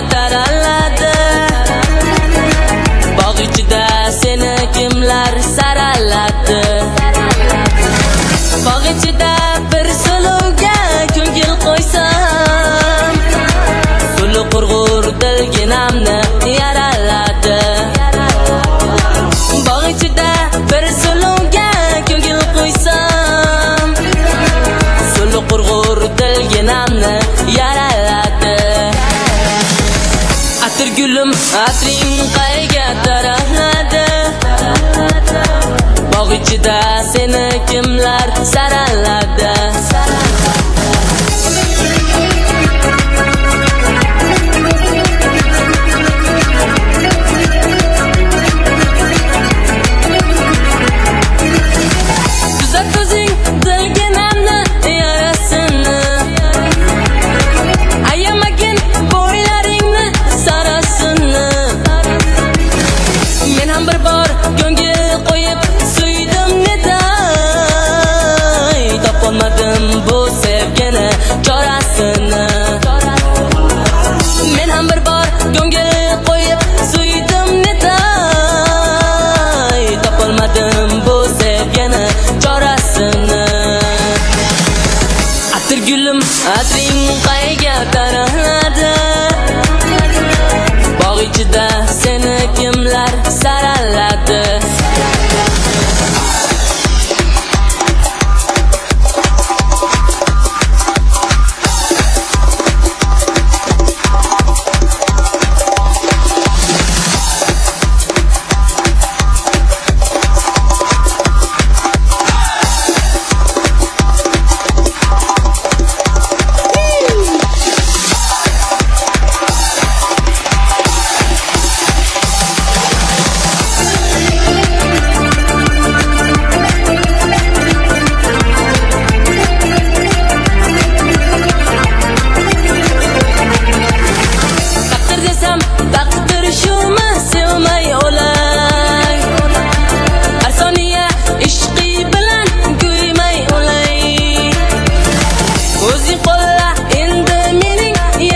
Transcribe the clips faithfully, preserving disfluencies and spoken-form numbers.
taraladi. Bog' ichida seni kimlar saraladi. Bog' ichida bir suluvga ko'ngil qo'ysam, suluv qurg'ur dilginamni yaraladi. Bog' ichida bir suluvga ko'ngil qo'ysam, suluv qurg'ur dilginamni yaraladi. Atirgulum atring qayga taraladi. Bog' ichida seni kimlar saraladi. Tuzat o'zing dilginamni yarasini, ayamagin bo'ylaringni sarasini. Men ham bir bor ko'ngil qo'yib suydim neday, topolmadim bu sevgini chorasini. Men ham bir bor ko'ngil qo'yib suydim neday, topolmadim bu sevgini chorasini. Atirgulum atring qayga taraladi. Bog' ichida seni kimlar saraladi. Taqdir shumi sevmay o'lay, har soniya ishqi bilan kuymay o'lay. O'zing qo'lla endi mening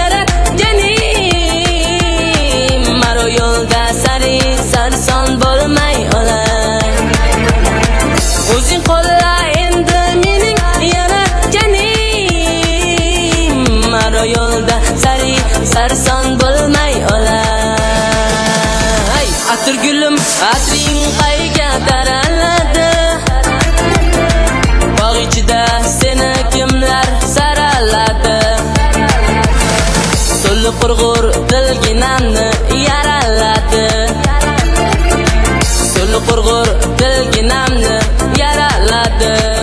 yaratganim, maro yo'lda sari sarson bo'lmay o'lay. O'zing qo'lla endi mening yaratganim, maro yo'lda sari sarson bo'lmay o'lay. Atirgulum atring qayga taraladi. Bog' ichida seni kimlar saraladi. Suluv qurg'ur dilginamni yaraladi. Suluv qurg'ur dilginamni yaraladi.